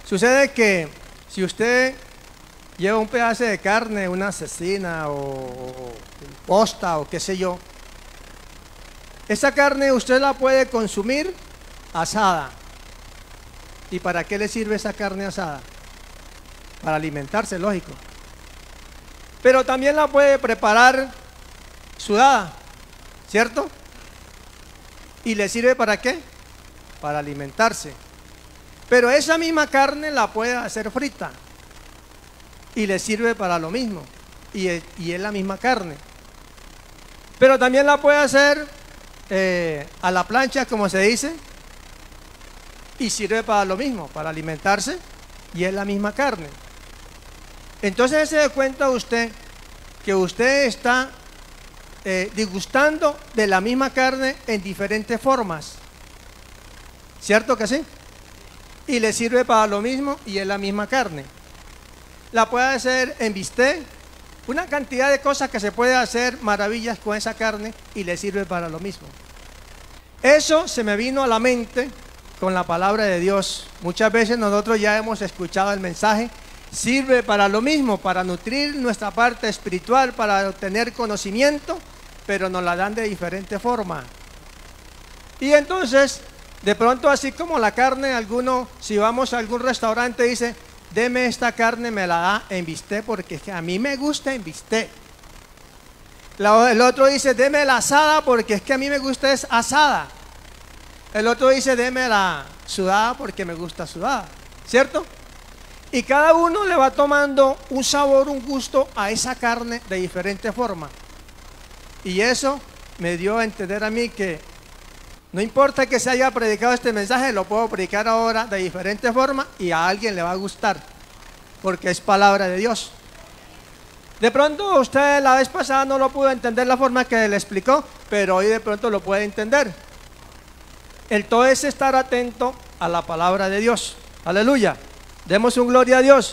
Sucede que si usted lleva un pedazo de carne, una cecina o posta o qué sé yo, esa carne usted la puede consumir asada. ¿Y para qué le sirve esa carne asada? Para alimentarse, lógico. Pero también la puede preparar sudada, ¿cierto? ¿Y le sirve para qué? Para alimentarse. Pero esa misma carne la puede hacer frita y le sirve para lo mismo, y es la misma carne. Pero también la puede hacer a la plancha, como se dice, y sirve para lo mismo, para alimentarse, y es la misma carne. Entonces se da cuenta usted que usted está disgustando de la misma carne en diferentes formas, ¿cierto que sí? Y le sirve para lo mismo y es la misma carne. La puede hacer en bistec, una cantidad de cosas que se puede hacer maravillas con esa carne y le sirve para lo mismo. Eso se me vino a la mente con la palabra de Dios. Muchas veces nosotros ya hemos escuchado el mensaje, sirve para lo mismo, para nutrir nuestra parte espiritual, para obtener conocimiento, pero nos la dan de diferente forma. Y entonces, de pronto, así como la carne, si vamos a algún restaurante, dice, deme esta carne, me la da en bistec, porque a mí me gusta en bistec. El otro dice, deme la asada, porque es que a mí me gusta es asada. El otro dice, deme la sudada, porque me gusta sudada, ¿cierto? Y cada uno le va tomando un sabor, un gusto a esa carne de diferente forma. Y eso me dio a entender a mí que no importa que se haya predicado este mensaje, lo puedo predicar ahora de diferente forma y a alguien le va a gustar, porque es palabra de Dios. De pronto usted la vez pasada no lo pudo entender la forma que le explicó, pero hoy de pronto lo puede entender. El todo es estar atento a la palabra de Dios. Aleluya. Demos un gloria a Dios.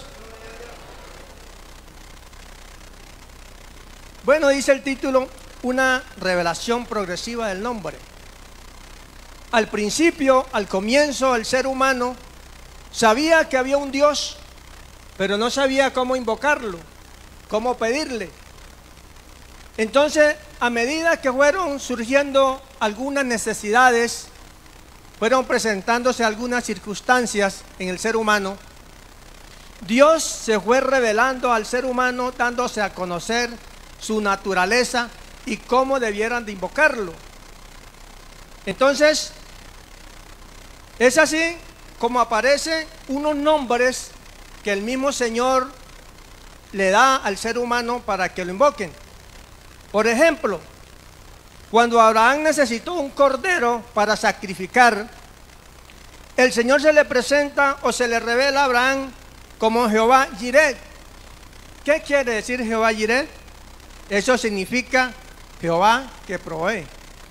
Bueno, dice el título, una revelación progresiva del nombre. Al principio, al comienzo, el ser humano sabía que había un Dios, pero no sabía cómo invocarlo, cómo pedirle. Entonces, a medida que fueron surgiendo algunas necesidades, fueron presentándose algunas circunstancias en el ser humano, Dios se fue revelando al ser humano, dándose a conocer su naturaleza y cómo debieran de invocarlo. Entonces, es así como aparecen unos nombres que el mismo Señor le da al ser humano para que lo invoquen. Por ejemplo, cuando Abraham necesitó un cordero para sacrificar, el Señor se le presenta o se le revela a Abraham como Jehová Jireh. ¿Qué quiere decir Jehová Jireh? Eso significa Jehová que provee.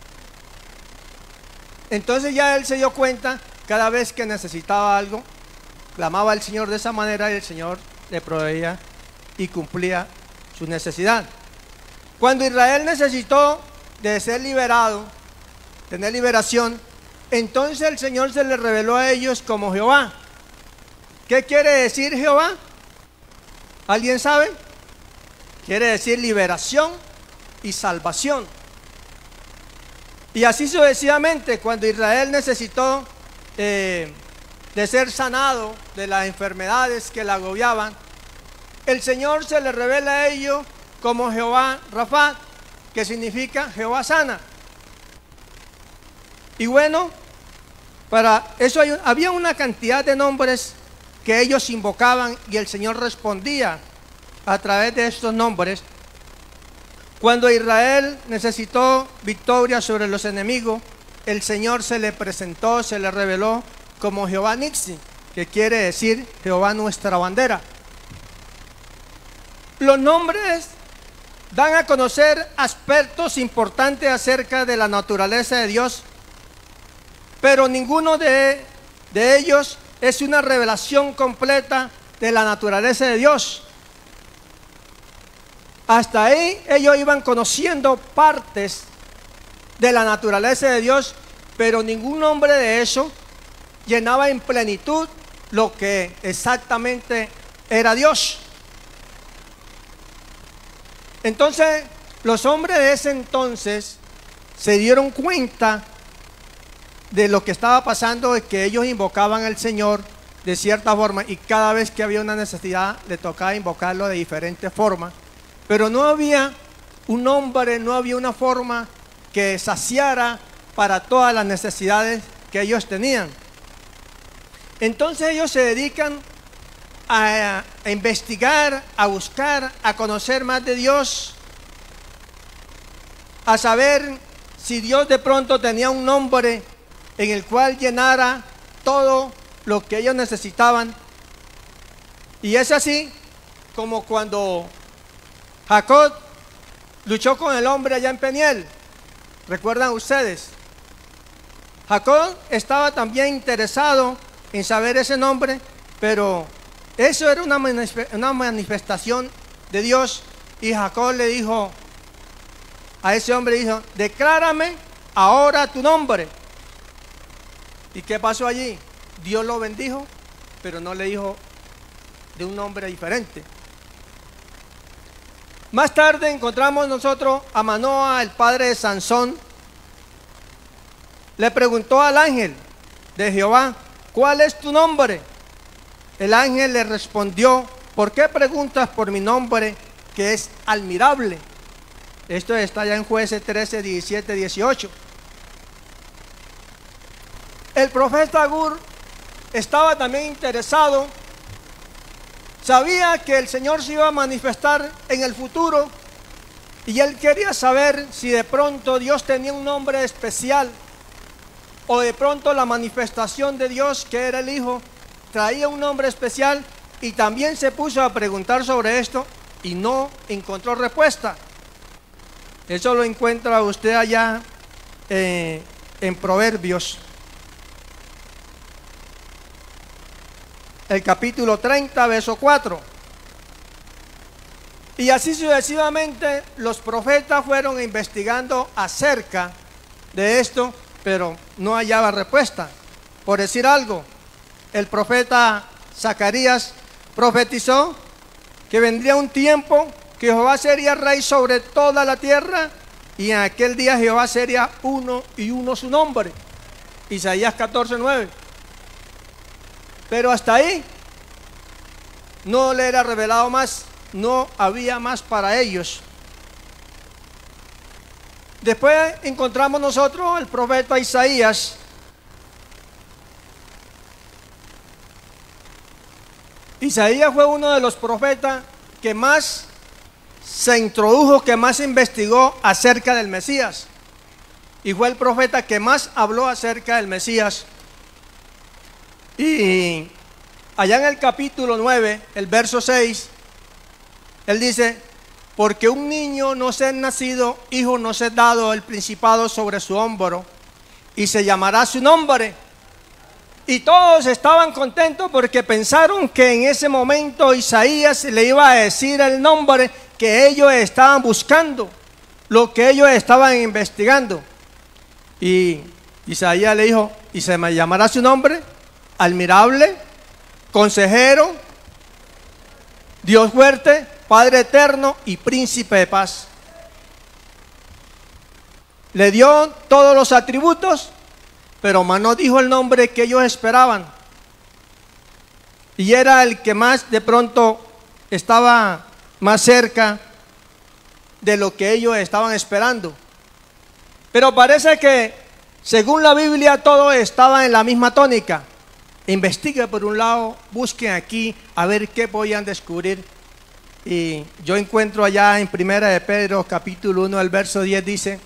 Entonces ya él se dio cuenta, cada vez que necesitaba algo, clamaba al Señor de esa manera y el Señor le proveía y cumplía su necesidad. Cuando Israel necesitó de ser liberado, tener liberación, entonces el Señor se le reveló a ellos como Jehová. ¿Qué quiere decir Jehová? ¿Alguien sabe? Quiere decir liberación y salvación. Y así sucesivamente, cuando Israel necesitó de ser sanado de las enfermedades que la agobiaban, el Señor se le revela a ellos como Jehová Rafa, que significa Jehová sana. Y bueno, para eso había una cantidad de nombres que ellos invocaban y el Señor respondía a través de estos nombres. Cuando Israel necesitó victoria sobre los enemigos, el Señor se le presentó, se le reveló como Jehová Nixi, que quiere decir Jehová nuestra bandera. Los nombres dan a conocer aspectos importantes acerca de la naturaleza de Dios, pero ninguno de ellos es una revelación completa de la naturaleza de Dios. Hasta ahí ellos iban conociendo partes de la naturaleza de Dios, pero ningún nombre de eso llenaba en plenitud lo que exactamente era Dios. Entonces, los hombres de ese entonces se dieron cuenta de lo que estaba pasando, de que ellos invocaban al Señor de cierta forma y cada vez que había una necesidad le tocaba invocarlo de diferentes formas, pero no había un nombre, no había una forma que saciara para todas las necesidades que ellos tenían. Entonces ellos se dedican a investigar, a buscar, a conocer más de Dios, a saber si Dios de pronto tenía un nombre en el cual llenara todo lo que ellos necesitaban. Y es así como cuando Jacob luchó con el hombre allá en Peniel. ¿Recuerdan ustedes? Jacob estaba también interesado en saber ese nombre, pero eso era una manifestación de Dios. Y Jacob le dijo a ese hombre, dijo: declárame ahora tu nombre. ¿Y qué pasó allí? Dios lo bendijo, pero no le dijo de un nombre diferente. Más tarde encontramos nosotros a Manoa, el padre de Sansón. Le preguntó al ángel de Jehová: ¿cuál es tu nombre? El ángel le respondió: ¿por qué preguntas por mi nombre, que es admirable? Esto está ya en Jueces 13, 17, 18. El profeta Agur estaba también interesado. Sabía que el Señor se iba a manifestar en el futuro y él quería saber si de pronto Dios tenía un nombre especial, o de pronto la manifestación de Dios, que era el Hijo, traía un nombre especial. Y también se puso a preguntar sobre esto y no encontró respuesta. Eso lo encuentra usted allá en Proverbios, el capítulo 30, verso 4. Y así sucesivamente los profetas fueron investigando acerca de esto, pero no hallaba respuesta. Por decir algo, el profeta Zacarías profetizó que vendría un tiempo que Jehová sería rey sobre toda la tierra, y en aquel día Jehová sería uno y uno su nombre. Isaías 14, 9. Pero hasta ahí no le era revelado más, no había más para ellos. Después encontramos nosotros al profeta Isaías. Isaías fue uno de los profetas que más se introdujo, que más investigó acerca del Mesías, y fue el profeta que más habló acerca del Mesías. Y allá en el capítulo 9, el verso 6, él dice: porque un niño nos es nacido, hijo nos es dado, el principado sobre su hombro, y se llamará su nombre. Y todos estaban contentos porque pensaron que en ese momento Isaías le iba a decir el nombre que ellos estaban buscando, lo que ellos estaban investigando. Y Isaías le dijo: y se me llamará su nombre admirable, consejero, Dios fuerte, Padre eterno y príncipe de paz. Le dio todos los atributos, pero más no dijo el nombre que ellos esperaban. Y era el que más de pronto estaba más cerca de lo que ellos estaban esperando. Pero parece que, según la Biblia, todo estaba en la misma tónica. Investigue por un lado, busquen aquí a ver qué podían descubrir. Y yo encuentro allá en Primera de Pedro, capítulo 1, el verso 10, dice: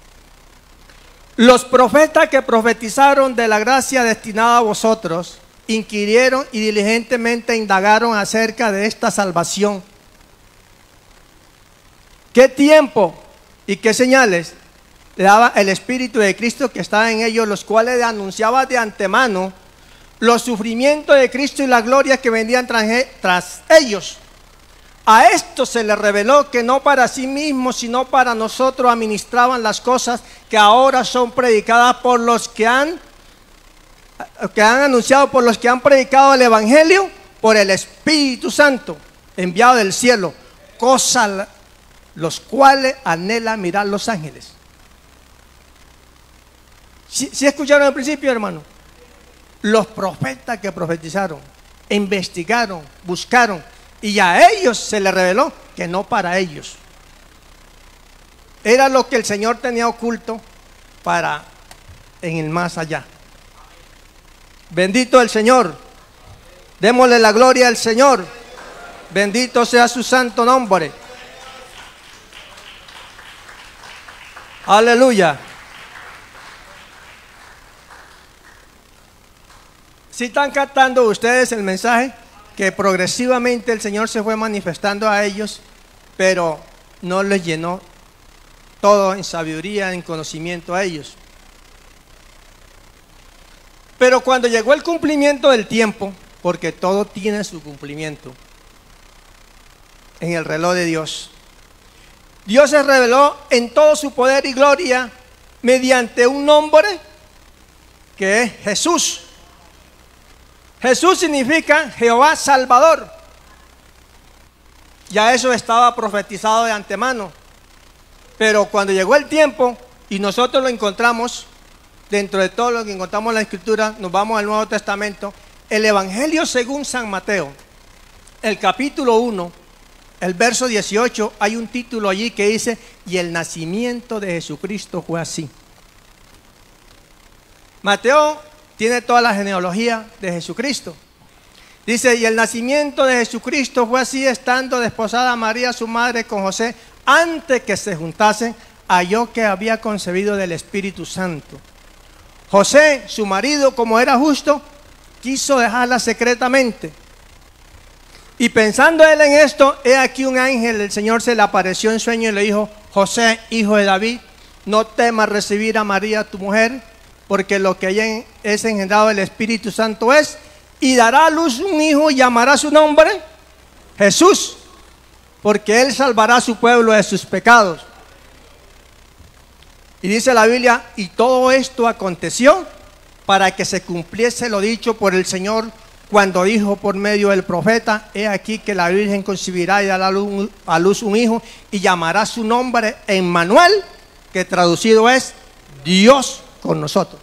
los profetas que profetizaron de la gracia destinada a vosotros inquirieron y diligentemente indagaron acerca de esta salvación. ¿Qué tiempo y qué señales le daba el Espíritu de Cristo que estaba en ellos, los cuales anunciaba de antemano los sufrimientos de Cristo y la gloria que vendían tras ellos? A esto se les reveló que no para sí mismos, sino para nosotros administraban las cosas que ahora son predicadas por los que han que han anunciado por los que han predicado el Evangelio por el Espíritu Santo enviado del cielo, cosa los cuales anhelan mirar los ángeles. ¿Sí escucharon al principio, hermano? Los profetas que profetizaron, investigaron, buscaron, y a ellos se les reveló que no para ellos. Era lo que el Señor tenía oculto para en el más allá. Bendito el Señor. Démosle la gloria al Señor. Bendito sea su santo nombre. Aleluya. Si están captando ustedes el mensaje, que progresivamente el Señor se fue manifestando a ellos, pero no les llenó todo en sabiduría, en conocimiento a ellos. Pero cuando llegó el cumplimiento del tiempo, porque todo tiene su cumplimiento en el reloj de Dios, Dios se reveló en todo su poder y gloria mediante un nombre que es Jesús. Jesús significa Jehová Salvador. Ya eso estaba profetizado de antemano. Pero cuando llegó el tiempo y nosotros lo encontramos, dentro de todo lo que encontramos en la Escritura, nos vamos al Nuevo Testamento, el Evangelio según San Mateo, el capítulo 1, el verso 18, hay un título allí que dice, y el nacimiento de Jesucristo fue así. Mateo tiene toda la genealogía de Jesucristo. Dice, y el nacimiento de Jesucristo fue así, estando desposada María su madre con José, antes que se juntasen, halló que había concebido del Espíritu Santo. José, su marido, como era justo, quiso dejarla secretamente. Y pensando él en esto, he aquí un ángel del Señor se le apareció en sueño y le dijo, José, hijo de David, no temas recibir a María tu mujer, porque lo que ella es engendrado del Espíritu Santo es, y dará a luz un hijo y llamará su nombre Jesús, porque él salvará a su pueblo de sus pecados. Y dice la Biblia, y todo esto aconteció para que se cumpliese lo dicho por el Señor cuando dijo por medio del profeta, he aquí que la Virgen concebirá y dará a luz un hijo y llamará su nombre Emmanuel, que traducido es Dios con nosotros.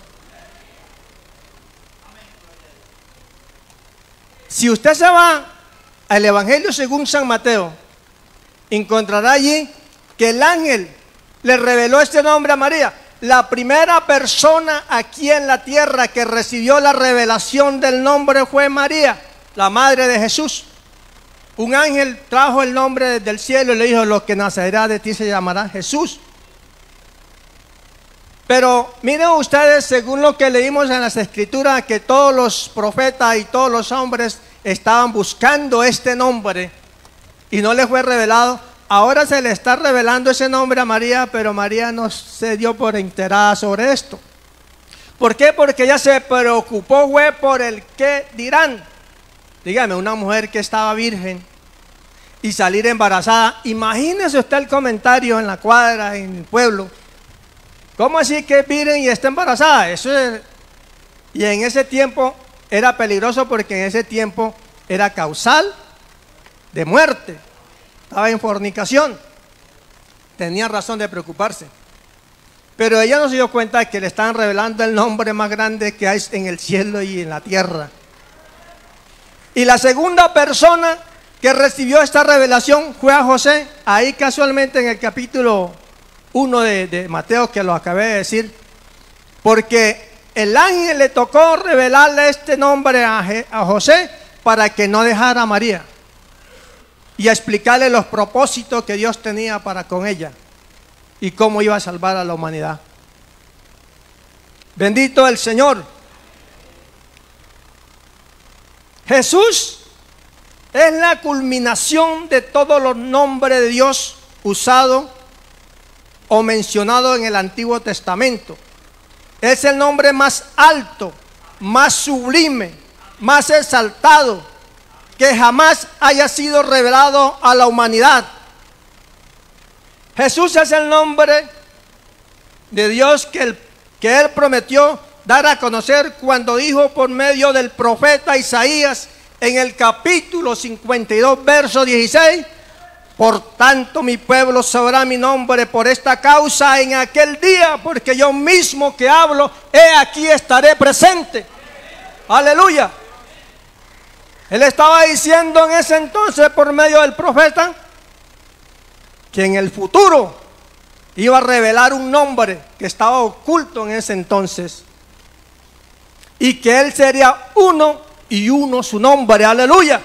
Si usted se va al Evangelio según San Mateo, encontrará allí que el ángel le reveló este nombre a María. La primera persona aquí en la tierra que recibió la revelación del nombre fue María, la madre de Jesús. Un ángel trajo el nombre desde el cielo y le dijo, lo que nacerá de ti se llamará Jesús. Pero miren ustedes, según lo que leímos en las Escrituras, que todos los profetas y todos los hombres estaban buscando este nombre y no les fue revelado. Ahora se le está revelando ese nombre a María, pero María no se dio por enterada sobre esto. ¿Por qué? Porque ella se preocupó fue por el qué dirán. Dígame, una mujer que estaba virgen y salir embarazada. Imagínese usted el comentario en la cuadra, en el pueblo. ¿Cómo así que es virgen y está embarazada? Eso es, y en ese tiempo era peligroso porque en ese tiempo era causal de muerte. Estaba en fornicación. Tenía razón de preocuparse. Pero ella no se dio cuenta de que le estaban revelando el nombre más grande que hay en el cielo y en la tierra. Y la segunda persona que recibió esta revelación fue a José. Ahí casualmente en el capítulo 1 de Mateo, que lo acabé de decir, porque el ángel le tocó revelarle este nombre a José para que no dejara a María y a explicarle los propósitos que Dios tenía para con ella y cómo iba a salvar a la humanidad. Bendito el Señor. Jesús es la culminación de todos los nombres de Dios usados o mencionado en el Antiguo Testamento. Es el nombre más alto, más sublime, más exaltado que jamás haya sido revelado a la humanidad. Jesús es el nombre de Dios que Él prometió dar a conocer cuando dijo por medio del profeta Isaías en el capítulo 52, verso 16: por tanto mi pueblo sabrá mi nombre por esta causa en aquel día, porque yo mismo que hablo, he aquí estaré presente. Aleluya. Él estaba diciendo en ese entonces por medio del profeta que en el futuro iba a revelar un nombre que estaba oculto en ese entonces, y que él sería uno y uno su nombre. Aleluya.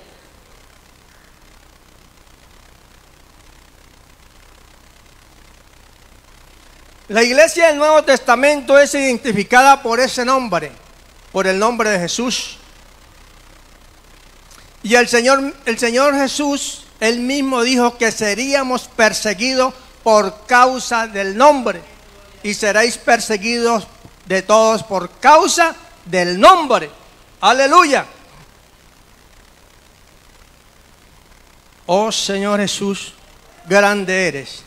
La iglesia del Nuevo Testamento es identificada por ese nombre, por el nombre de Jesús. Y el Señor Jesús, Él mismo dijo que seríamos perseguidos por causa del nombre. Y seréis perseguidos de todos por causa del nombre. Aleluya. Oh Señor Jesús, grande eres.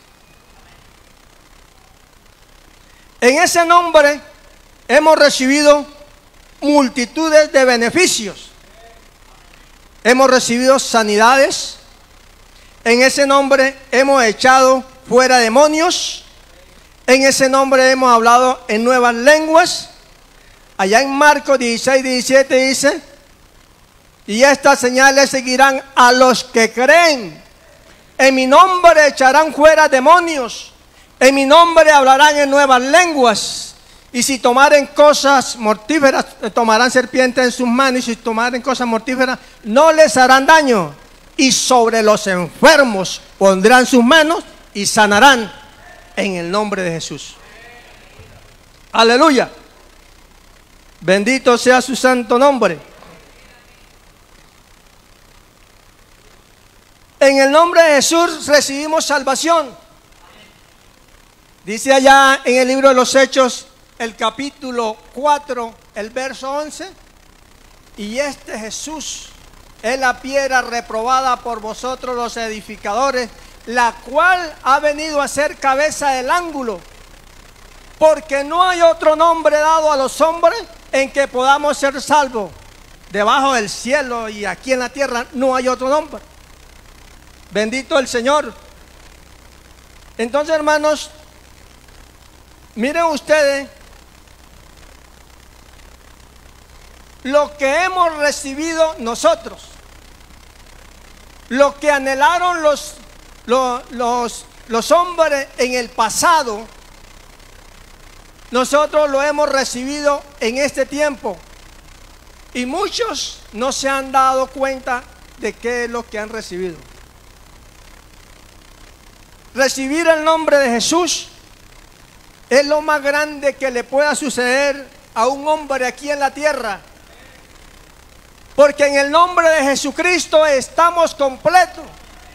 En ese nombre hemos recibido multitudes de beneficios. Hemos recibido sanidades. En ese nombre hemos echado fuera demonios. En ese nombre hemos hablado en nuevas lenguas. Allá en Marcos 16, 17 dice: y estas señales seguirán a los que creen. En mi nombre echarán fuera demonios. En mi nombre hablarán en nuevas lenguas. Y si tomaren cosas mortíferas, tomarán serpientes en sus manos. Y si tomaren cosas mortíferas, no les harán daño. Y sobre los enfermos pondrán sus manos y sanarán en el nombre de Jesús. Aleluya. Bendito sea su santo nombre. En el nombre de Jesús recibimos salvación. Dice allá en el libro de los Hechos, el capítulo 4, el verso 11: y este Jesús es la piedra reprobada por vosotros los edificadores, la cual ha venido a ser cabeza del ángulo, porque no hay otro nombre dado a los hombres en que podamos ser salvos. Debajo del cielo y aquí en la tierra no hay otro nombre. Bendito el Señor. Entonces, hermanos, miren ustedes lo que hemos recibido nosotros, lo que anhelaron los hombres en el pasado, nosotros lo hemos recibido en este tiempo. Y muchos no se han dado cuenta de qué es lo que han recibido. Recibir el nombre de Jesús es lo más grande que le pueda suceder a un hombre aquí en la tierra. Porque en el nombre de Jesucristo estamos completos.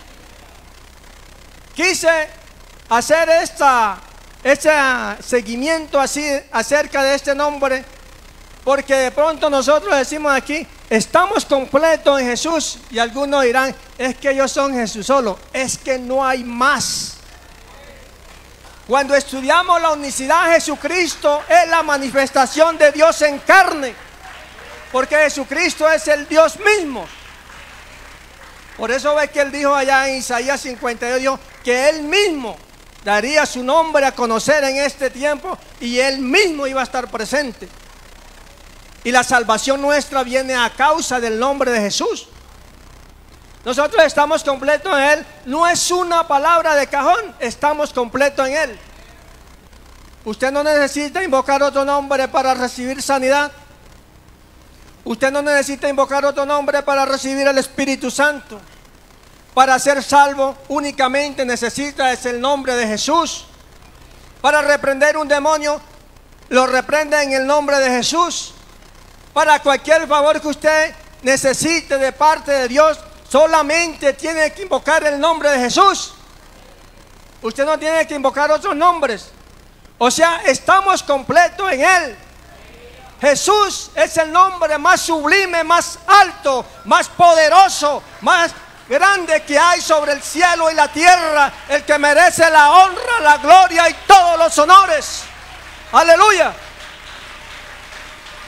Quise hacer este seguimiento así acerca de este nombre, porque de pronto nosotros decimos aquí, estamos completos en Jesús, y algunos dirán, es que ellos son Jesús solo. Es que no hay más. Cuando estudiamos la unicidad, Jesucristo es la manifestación de Dios en carne, porque Jesucristo es el Dios mismo. Por eso ve que él dijo allá en Isaías 52, dijo que él mismo daría su nombre a conocer en este tiempo, y él mismo iba a estar presente. Y la salvación nuestra viene a causa del nombre de Jesús. Nosotros estamos completos en Él. No es una palabra de cajón, estamos completos en Él. Usted no necesita invocar otro nombre para recibir sanidad. Usted no necesita invocar otro nombre para recibir el Espíritu Santo. Para ser salvo únicamente necesita el nombre de Jesús. Para reprender un demonio, lo reprende en el nombre de Jesús. Para cualquier favor que usted necesite de parte de Dios, solamente tiene que invocar el nombre de Jesús. Usted no tiene que invocar otros nombres. O sea, estamos completos en Él. Jesús es el nombre más sublime, más alto, más poderoso, más grande que hay sobre el cielo y la tierra, el que merece la honra, la gloria y todos los honores. Aleluya.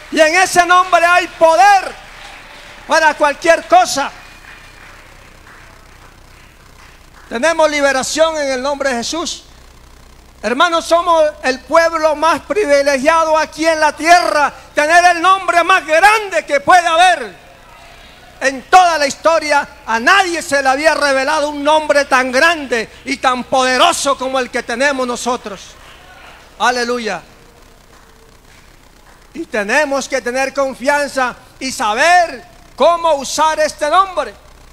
Y en ese nombre hay poder para cualquier cosa. Tenemos liberación en el nombre de Jesús. Hermanos, somos el pueblo más privilegiado aquí en la tierra. Tener el nombre más grande que puede haber. En toda la historia a nadie se le había revelado un nombre tan grande y tan poderoso como el que tenemos nosotros. Aleluya. Y tenemos que tener confianza y saber cómo usar este nombre.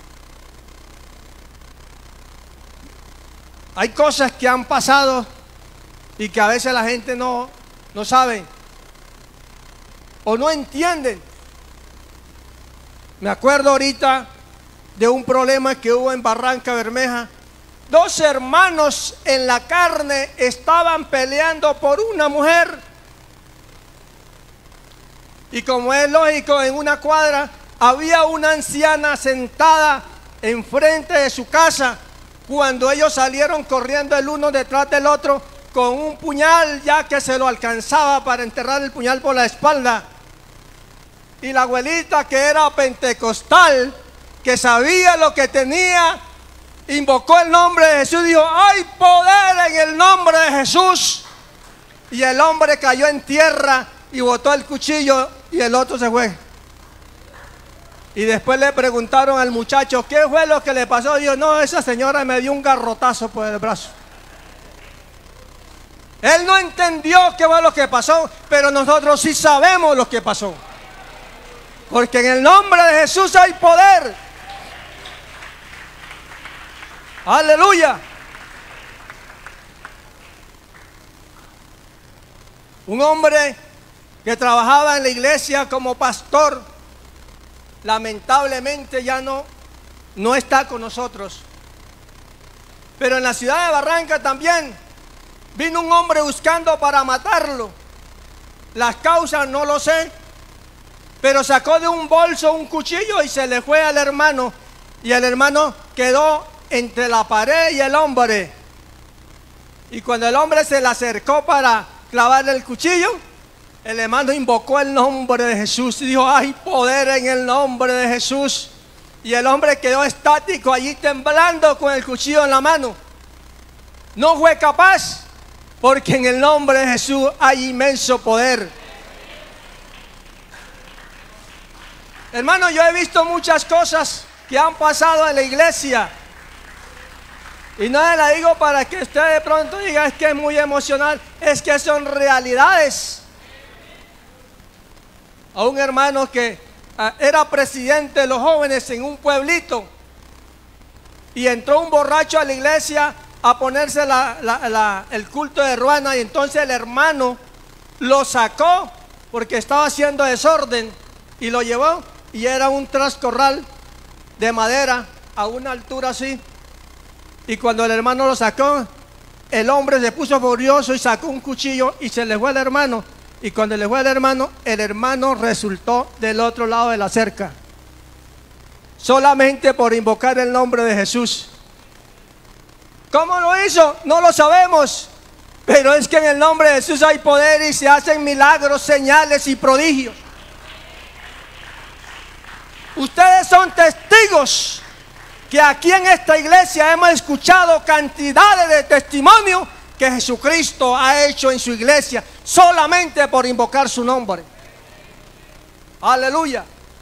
Hay cosas que han pasado y que a veces la gente no sabe o no entienden. Me acuerdo ahorita de un problema que hubo en Barranca Bermeja. 2 hermanos en la carne estaban peleando por una mujer. Y como es lógico, en una cuadra había una anciana sentada enfrente de su casa. Cuando ellos salieron corriendo el uno detrás del otro con un puñal, ya que se lo alcanzaba para enterrar el puñal por la espalda. Y la abuelita, que era pentecostal, que sabía lo que tenía, invocó el nombre de Jesús y dijo: hay poder en el nombre de Jesús. Y el hombre cayó en tierra y botó el cuchillo y el otro se fue. Y después le preguntaron al muchacho: ¿qué fue lo que le pasó? Dijo: no, esa señora me dio un garrotazo por el brazo. Él no entendió qué fue lo que pasó, pero nosotros sí sabemos lo que pasó. Porque en el nombre de Jesús hay poder. Aleluya. Un hombre que trabajaba en la iglesia como pastor, lamentablemente ya no está con nosotros. Pero en la ciudad de Barranca también vino un hombre buscando para matarlo. Las causas no lo sé, pero sacó de un bolso un cuchillo y se le fue al hermano. Y el hermano quedó entre la pared y el hombre. Y cuando el hombre se le acercó para clavarle el cuchillo, el hermano invocó el nombre de Jesús y dijo: hay poder en el nombre de Jesús. Y el hombre quedó estático allí temblando con el cuchillo en la mano. No fue capaz, porque en el nombre de Jesús hay inmenso poder. Hermano, yo he visto muchas cosas que han pasado en la iglesia. Y no la digo para que usted de pronto diga: es que es muy emocional. Es que son realidades. A un hermano que era presidente de los jóvenes en un pueblito, y entró un borracho a la iglesia a ponerse el culto de ruana, y entonces el hermano lo sacó porque estaba haciendo desorden y lo llevó, y era un trascorral de madera a una altura así. Y cuando el hermano lo sacó, el hombre se puso furioso y sacó un cuchillo y se le fue al hermano. Y cuando le fue al hermano, el hermano resultó del otro lado de la cerca, solamente por invocar el nombre de Jesús. ¿Cómo lo hizo? No lo sabemos, pero es que en el nombre de Jesús hay poder y se hacen milagros, señales y prodigios. Ustedes son testigos que aquí en esta iglesia hemos escuchado cantidades de testimonios que Jesucristo ha hecho en su iglesia solamente por invocar su nombre. Aleluya.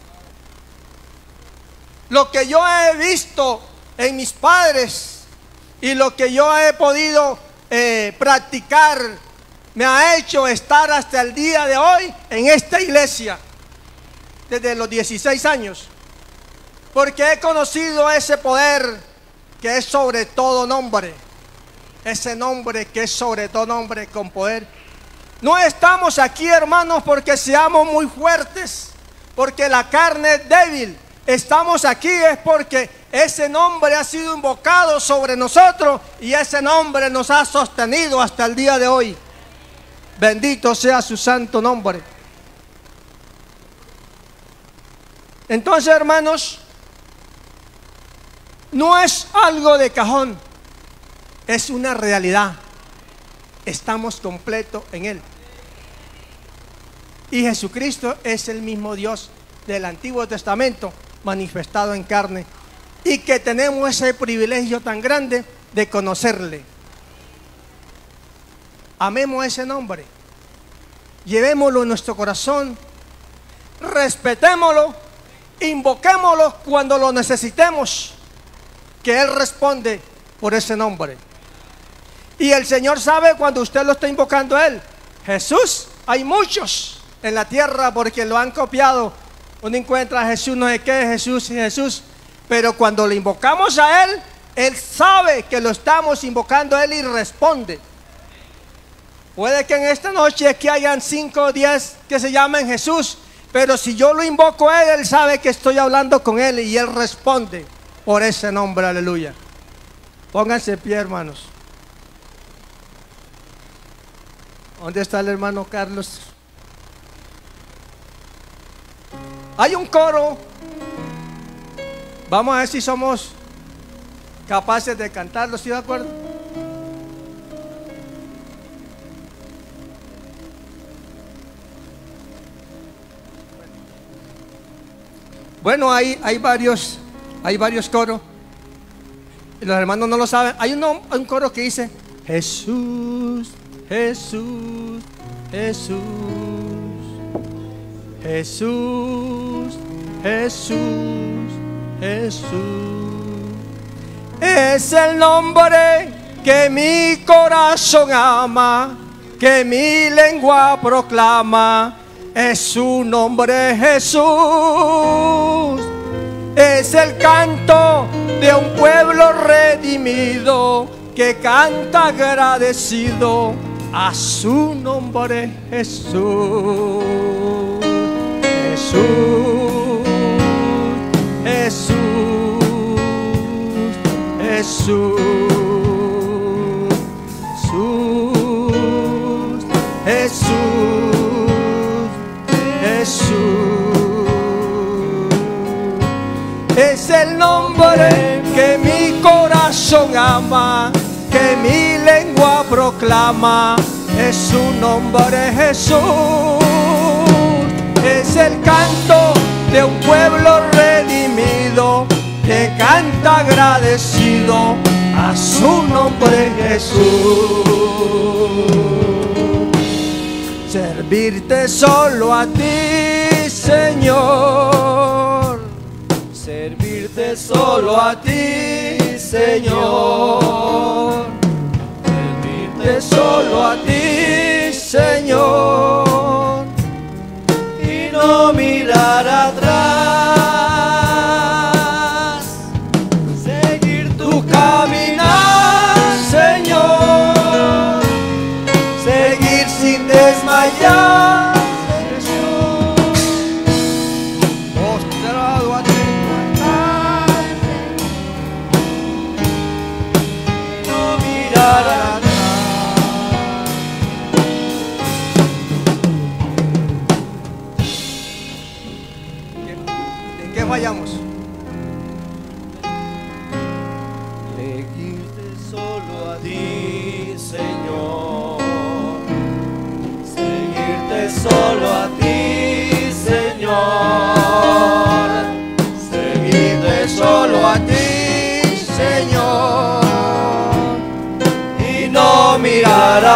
Lo que yo he visto en mis padres y lo que yo he podido practicar me ha hecho estar hasta el día de hoy en esta iglesia desde los 16 años, porque he conocido ese poder que es sobre todo nombre. Ese nombre que es sobre todo nombre, con poder. No estamos aquí, hermanos, porque seamos muy fuertes, porque la carne es débil. Estamos aquí es porque ese nombre ha sido invocado sobre nosotros y ese nombre nos ha sostenido hasta el día de hoy. Bendito sea su santo nombre. Entonces, hermanos, no es algo de cajón, es una realidad. Estamos completos en Él. Y Jesucristo es el mismo Dios del Antiguo Testamento manifestado en carne, y que tenemos ese privilegio tan grande de conocerle. Amemos ese nombre, llevémoslo en nuestro corazón, respetémoslo, invoquémoslo cuando lo necesitemos, que Él responde por ese nombre. Y el Señor sabe cuando usted lo está invocando a Él. Jesús, hay muchos en la tierra porque lo han copiado. Uno encuentra a Jesús, no sé qué, Jesús y Jesús. Pero cuando le invocamos a Él, Él sabe que lo estamos invocando a Él y responde. Puede que en esta noche aquí hayan 5 o 10 que se llamen Jesús, pero si yo lo invoco a Él, Él sabe que estoy hablando con Él y Él responde por ese nombre, aleluya. Pónganse de pie, hermanos. ¿Dónde está el hermano Carlos? Hay un coro. Vamos a ver si somos capaces de cantarlo, ¿sí de acuerdo? Bueno, hay varios coros. Y los hermanos no lo saben. Hay un coro que dice: Jesús, Jesús, Jesús, Jesús, Jesús, Jesús. Es el nombre que mi corazón ama, que mi lengua proclama. Es su nombre, Jesús. Es el canto de un pueblo redimido que canta agradecido a su nombre, Jesús. Jesús, Jesús, Jesús, Jesús, Jesús, Jesús. Es el nombre que mi corazón ama, que mi lengua proclama. Es su nombre, Jesús. Es el canto de un pueblo redimido que canta agradecido a su nombre, Jesús. Servirte solo a ti, Señor. Servirte solo a ti, Señor. Servirte solo a ti, Señor. Y no mirar atrás. Seguir tu caminar, Señor. Seguir sin desmayar, Jesús. Postrado a ti. No mirar atrás. ¿En qué fallamos? Seguirte solo a ti, Señor. Seguirte solo a ti, Señor. Seguirte solo a ti, Señor. Y no mirar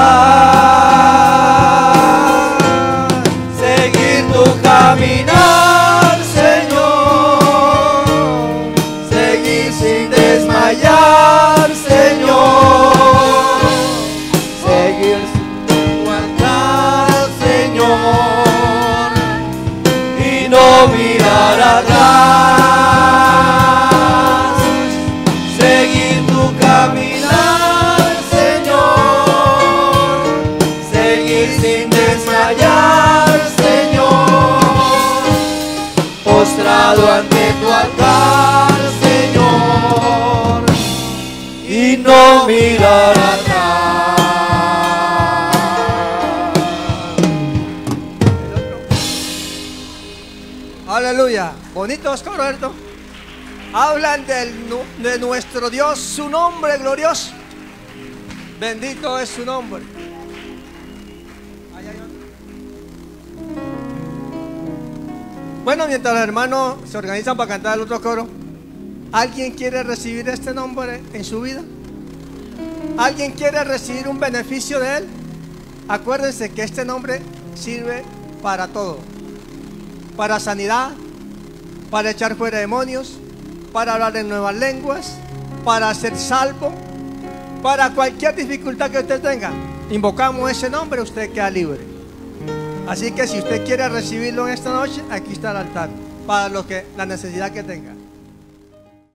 atrás. Seguir tu caminar, Señor. Seguir sin desmayar, Señor. Seguir sin aguantar, Señor. Y no mirar atrás. Seguir tu caminar, Señor. Seguir sin desmayar, Señor. Postrado ante tu altar, Señor. Y no mirar atrás. Aleluya. Bonitos coros, ¿cierto? Hablan de nuestro Dios, su nombre glorioso. Bendito es su nombre. Ahí hay otro. Bueno, mientras los hermanos se organizan para cantar el otro coro, ¿alguien quiere recibir este nombre en su vida? ¿Alguien quiere recibir un beneficio de él? Acuérdense que este nombre sirve para todo. Para sanidad, para echar fuera demonios, para hablar en nuevas lenguas, para ser salvo, para cualquier dificultad que usted tenga. Invocamos ese nombre, usted queda libre. Así que si usted quiere recibirlo en esta noche, aquí está el altar, para lo que, la necesidad que tenga.